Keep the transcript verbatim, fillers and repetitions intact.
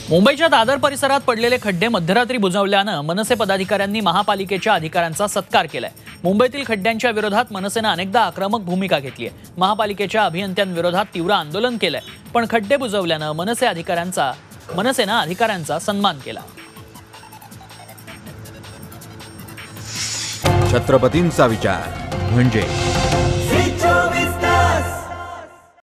मुंबईच्या दादर परिसरात पडलेले खड्डे मध्यरात्री बुजवल्यानं मनसे पदाधिकाऱ्यांनी महापालिकेच्या अधिकाऱ्यांचा सत्कार केलाय। मुंबईतील खड्ड्यांच्या विरोधात मनसेनं अनेकदा आक्रमक भूमिका घेतली आहे। महापालिकेच्या अभियंत्यांविरोधात तीव्र आंदोलन केलंय, पण खड्डे बुजवल्यानं मनसे अधिकाऱ्यांचा मनसेनं अधिकाऱ्यांचा सन्मान केला। छत्रपतींचा विचार म्हणजे